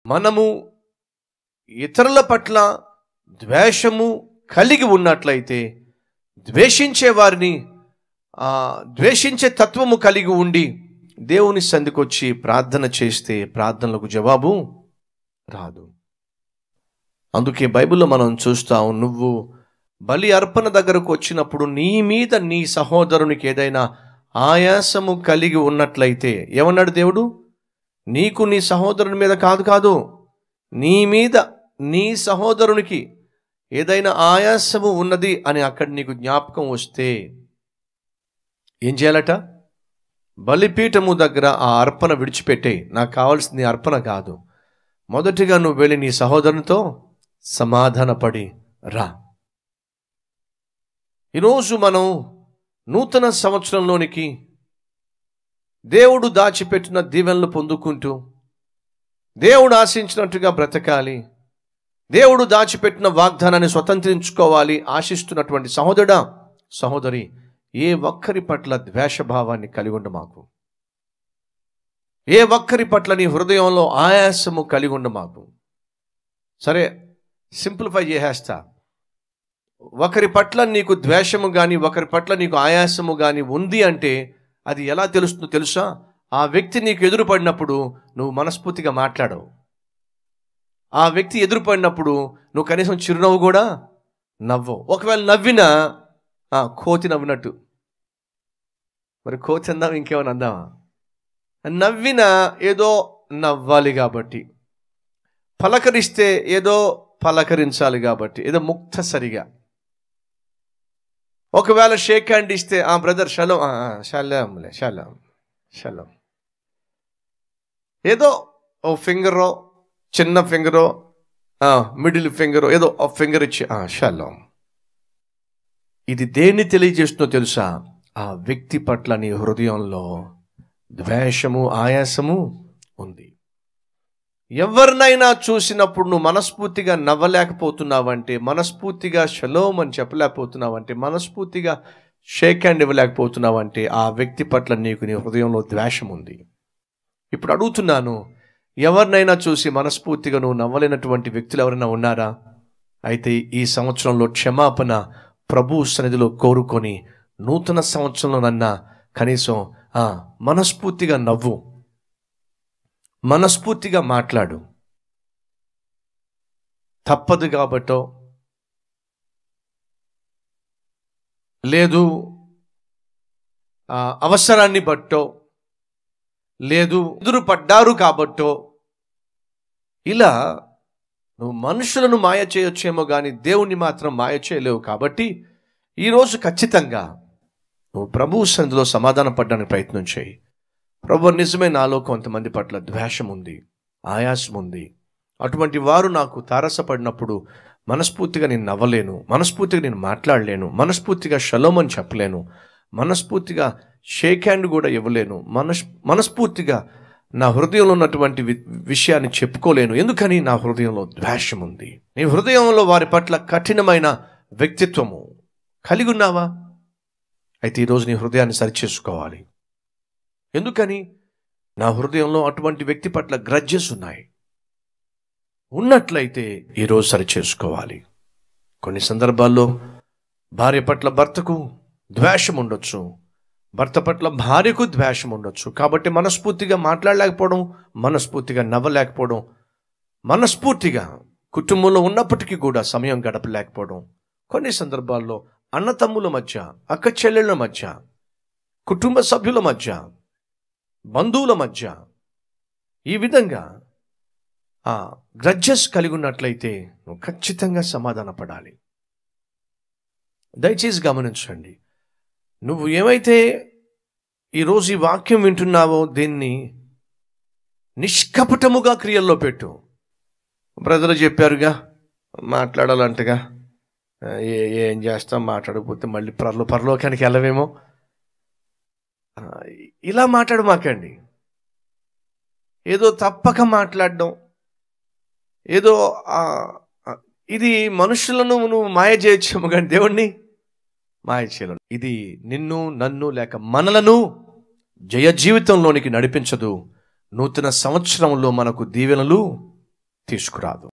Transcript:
మనము ఇతరుల పట్ల ద్వేషము కలిగి ఉన్నట్లయితే, ద్వేషించే వారిని ద్వేషించే తత్వము కలిగి ఉండి దేవుని సంధికొచ్చి ప్రార్థన చేస్తే ప్రార్థనలకు జవాబు రాదు. అందుకే బైబిల్లో మనం చూస్తాం, నువ్వు బలి అర్పణ దగ్గరకు వచ్చినప్పుడు నీ మీద నీ సహోదరునికి ఏదైనా ఆయాసము కలిగి ఉన్నట్లయితే, ఏమన్నాడు దేవుడు? నీకు నీ సహోదరుని మీద కాదు, నీ మీద నీ సహోదరునికి ఏదైనా ఆయాసము ఉన్నది అని అక్కడ నీకు జ్ఞాపకం వస్తే ఏం చేయాలట? బలిపీఠము దగ్గర ఆ అర్పణ విడిచిపెట్టేయి. నాకు కావాల్సింది అర్పణ కాదు, మొదటిగా నువ్వు వెళ్ళి నీ సహోదరునితో సమాధానపడి రా. ఈరోజు మనం నూతన సంవత్సరంలోనికి దేవుడు దాచిపెట్టిన దీవెనలు పొందుకుంటూ దేవుడు ఆశించినట్టుగా బ్రతకాలి, దేవుడు దాచిపెట్టిన వాగ్దానాన్ని స్వతంత్రించుకోవాలి ఆశిస్తున్నటువంటి సహోదరుడా, సహోదరి, ఏ ఒక్కరి పట్ల ద్వేషభావాన్ని కలిగి ఉండ మాకు. ఏ ఒక్కరి పట్ల నీ హృదయంలో ఆయాసము కలిగి ఉండ మాకు. సరే, సింప్లిఫై చేసేస్తా. ఒకరి పట్ల నీకు ద్వేషము కానీ, ఒకరి పట్ల నీకు ఆయాసము కానీ ఉంది అంటే అది ఎలా తెలుస్తుందో తెలుసా? ఆ వ్యక్తి నీకు ఎదురుపడినప్పుడు నువ్వు మనస్ఫూర్తిగా మాట్లాడవు. ఆ వ్యక్తి ఎదురుపడినప్పుడు నువ్వు కనీసం చిరునవ్వు కూడా నవ్వవు. ఒకవేళ నవ్వినా కోతి నవ్వినట్టు. మరి కోతి అందాం, ఇంకేమైనా అందామా? నవ్వినా ఏదో నవ్వాలి కాబట్టి, పలకరిస్తే ఏదో పలకరించాలి కాబట్టి, ఏదో ముక్తసరిగా. ఒకవేళ షేక్ హ్యాండ్ ఇస్తే బ్రదర్ షలో, షలాంలే షలాం షలాం, ఏదో ఓ ఫింగరో, చిన్న ఫింగరో, మిడిల్ ఫింగరో, ఏదో ఒక ఫింగర్ ఇచ్చి షలాం. ఇది దేన్ని తెలియజేస్తుందో తెలుసా? ఆ వ్యక్తి పట్ల నీ హృదయంలో ద్వేషము, ఆయాసము ఉంది. ఎవరినైనా చూసినప్పుడు నువ్వు మనస్ఫూర్తిగా నవ్వలేకపోతున్నావంటే, మనస్ఫూర్తిగా షలోమ్ అని చెప్పలేకపోతున్నావంటే, మనస్ఫూర్తిగా షేక్ హ్యాండ్ ఇవ్వలేకపోతున్నావంటే ఆ వ్యక్తి పట్ల నీకు నీ హృదయంలో ద్వేషం ఉంది. ఇప్పుడు అడుగుతున్నాను, ఎవరినైనా చూసి మనస్ఫూర్తిగా నువ్వు నవ్వలేనటువంటి వ్యక్తులు ఎవరైనా ఉన్నారా? అయితే ఈ సంవత్సరంలో క్షమాపణ ప్రభు సన్నిధిలో కోరుకొని నూతన సంవత్సరంలోనన్నా కనీసం మనస్ఫూర్తిగా నవ్వు, మనస్ఫూర్తిగా మాట్లాడు. తప్పదు కాబట్టో, లేదు అవసరాన్ని బట్టో, లేదు ఎదురుపడ్డారు కాబట్టో, ఇలా నువ్వు మనుషులను మాయ చేయొచ్చేమో కానీ దేవుణ్ణి మాత్రం మాయ చేయలేవు. కాబట్టి ఈరోజు ఖచ్చితంగా నువ్వు ప్రభువు సన్నిధిలో సమాధానం పడడానికి ప్రయత్నం చేయి. ప్రభు, నిజమే నాలో కొంతమంది పట్ల ద్వేషం ఉంది, ఆయాసం ఉంది. అటువంటి వారు నాకు తారసపడినప్పుడు మనస్ఫూర్తిగా నేను నవ్వలేను, మనస్ఫూర్తిగా నేను మాట్లాడలేను, మనస్ఫూర్తిగా షలోమ్ అని చెప్పలేను, మనస్ఫూర్తిగా షేక్ హ్యాండ్ కూడా ఇవ్వలేను, మనస్ఫూర్తిగా నా హృదయంలో ఉన్నటువంటి విషయాన్ని చెప్పుకోలేను. ఎందుకని? నా హృదయంలో ద్వేషం ఉంది. నీ హృదయంలో వారి పట్ల కఠినమైన వ్యక్తిత్వము కలిగి ఉన్నావా? అయితే ఈరోజు నీ హృదయాన్ని సరిచేసుకోవాలి. ఎందుకని? నా హృదయంలో అటువంటి వ్యక్తి పట్ల గ్రడ్జెస్ ఉన్నాయి. ఉన్నట్లయితే ఈరోజు సరిచేసుకోవాలి. కొన్ని సందర్భాల్లో భార్య పట్ల భర్తకు ద్వేషం ఉండొచ్చు, భర్త పట్ల భార్యకు ద్వేషం ఉండొచ్చు. కాబట్టి మనస్ఫూర్తిగా మాట్లాడలేకపోవడం, మనస్ఫూర్తిగా నవ్వలేకపోవడం, మనస్ఫూర్తిగా కుటుంబంలో ఉన్నప్పటికీ కూడా సమయం గడపలేకపోవడం. కొన్ని సందర్భాల్లో అన్నతమ్ముల మధ్య, అక్క చెల్లెళ్ళ మధ్య, కుటుంబ సభ్యుల మధ్య, బంధువుల మధ్య ఈ విధంగా గ్రడ్జెస్ కలిగి ఉన్నట్లయితే నువ్వు ఖచ్చితంగా సమాధాన పడాలి. దయచేసి గమనించండి, నువ్వు ఏమైతే ఈరోజు ఈ వాక్యం వింటున్నావో దీన్ని నిష్కపటముగా క్రియల్లో పెట్టు. బ్రదర్ చెప్పారుగా మాట్లాడాలంటగా, ఏం చేస్తాం, మాట్లాడకపోతే మళ్ళీ పరలోకానికి వెళ్ళవేమో, ఇలా మాట్లాడమాకండి. ఏదో తప్పక మాట్లాడడం, ఏదో ఇది మనుషులను నువ్వు మాయ చేయొచ్చేమో కానీ దేవుణ్ణి మాయ చేయలేవు. ఇది నిన్ను, నన్ను లేక మనలను జయ జీవితంలోనికి నడిపించదు. నూతన సంవత్సరంలో మనకు దీవెనలు తీసుకురాదు.